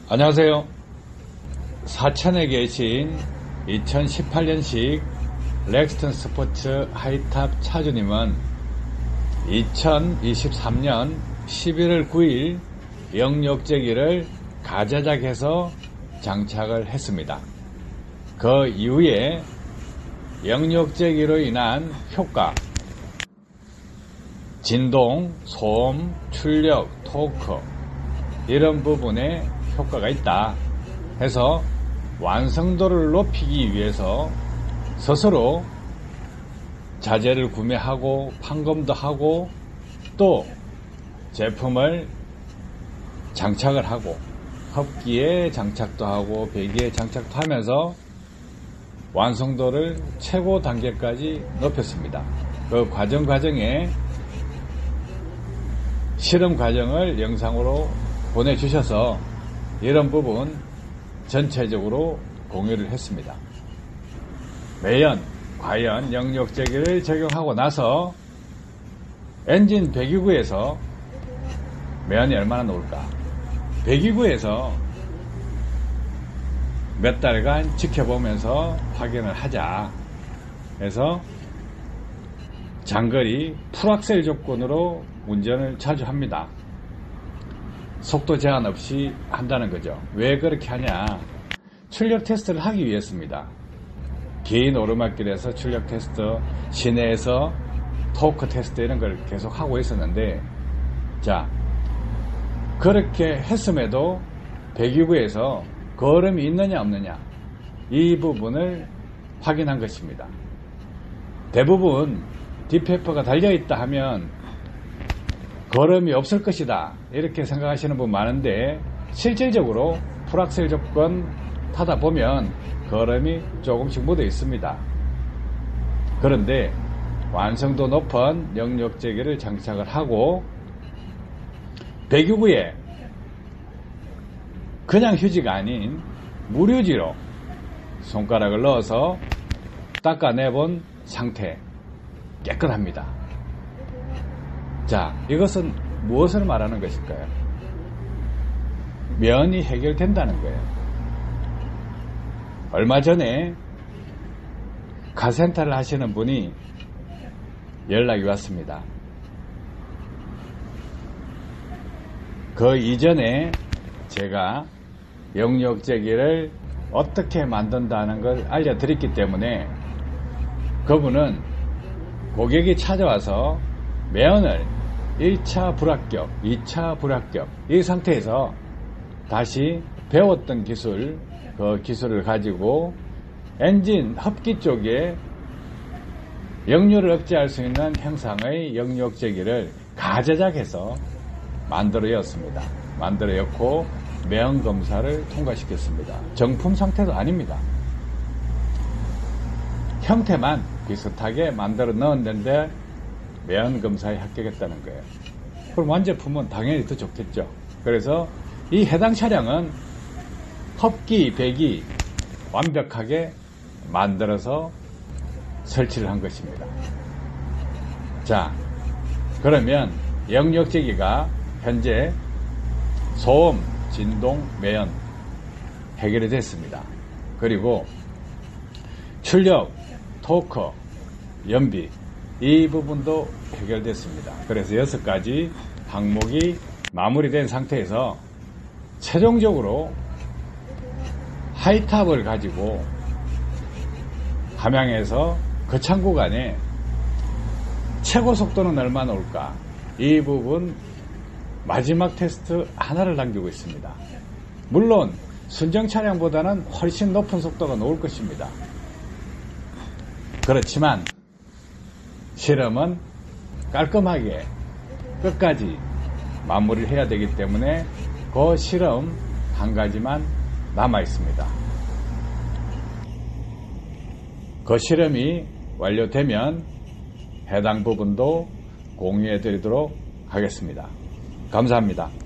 안녕하세요. 사천에 계신 2018년식 렉스턴 스포츠 하이탑 차주님은 2023년 11월 9일 영역제기를 가자작해서 장착을 했습니다. 그 이후에 영역제기로 인한 효과, 진동, 소음, 출력, 토크 이런 부분에 효과가 있다 해서 완성도를 높이기 위해서 스스로 자재를 구매하고 판검도 하고 또 제품을 장착을 하고 흡기에 장착도 하고 배기에 장착도 하면서 완성도를 최고 단계까지 높였습니다. 그 과정에 실험 과정을 영상으로 보내주셔서 이런 부분 전체적으로 공유를 했습니다. 매연, 과연 영역제기를 적용하고 나서 엔진 배기구에서 매연이 얼마나 나올까? 배기구에서 몇 달간 지켜보면서 확인을 하자 해서 장거리 풀악셀 조건으로 운전을 자주 합니다. 속도 제한 없이 한다는 거죠. 왜 그렇게 하냐? 출력 테스트를 하기 위해서입니다. 긴 오르막길에서 출력 테스트, 시내에서 토크 테스트 이런 걸 계속 하고 있었는데, 자, 그렇게 했음에도 배기구에서 거름이 있느냐 없느냐 이 부분을 확인한 것입니다. 대부분 디페퍼가 달려있다 하면 거름이 없을 것이다 이렇게 생각하시는 분 많은데, 실질적으로 풀악셀 조건 타다 보면 거름이 조금씩 묻어 있습니다. 그런데 완성도 높은 영역제기를 장착을 하고 배기구에 그냥 휴지가 아닌 물휴지로 손가락을 넣어서 닦아내본 상태, 깨끗합니다. 자, 이것은 무엇을 말하는 것일까요? 면이 해결된다는 거예요. 얼마 전에 카센터를 하시는 분이 연락이 왔습니다. 그 이전에 제가 영역제기를 어떻게 만든다는 걸 알려드렸기 때문에 그분은 고객이 찾아와서 매연을 1차 불합격, 2차 불합격 이 상태에서 다시 배웠던 기술, 그 기술을 가지고 엔진 흡기 쪽에 역류를 억제할 수 있는 형상의 영역제기를 가자작해서 만들어였습니다. 만들어였고 매연 검사를 통과시켰습니다. 정품 상태도 아닙니다. 형태만 비슷하게 만들어 넣었는데 매연 검사에 합격했다는 거예요. 그럼 완제품은 당연히 더 좋겠죠. 그래서 이 해당 차량은 흡기, 배기 완벽하게 만들어서 설치를 한 것입니다. 자, 그러면 영역제기가 현재 소음, 진동, 매연 해결이 됐습니다. 그리고 출력, 토크, 연비 이 부분도 해결됐습니다. 그래서 6가지 항목이 마무리된 상태에서 최종적으로 하이탑을 가지고 함양에서 거창 구간에 최고 속도는 얼마나 올까? 이 부분 마지막 테스트 하나를 남기고 있습니다. 물론 순정 차량보다는 훨씬 높은 속도가 나올 것입니다. 그렇지만 실험은 깔끔하게 끝까지 마무리를 해야 되기 때문에 그 실험 한 가지만 남아 있습니다. 그 실험이 완료되면 해당 부분도 공유해 드리도록 하겠습니다. 감사합니다.